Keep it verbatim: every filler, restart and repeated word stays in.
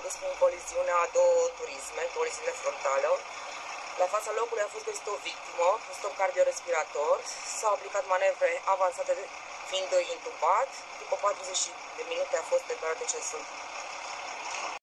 produs prin coliziunea a două turisme, coliziune frontală. La fața locului a fost găsită o victimă, un stop cardiorespirator, s-au aplicat manevre avansate fiind intubat, după patruzeci de minute a fost declarat decesul.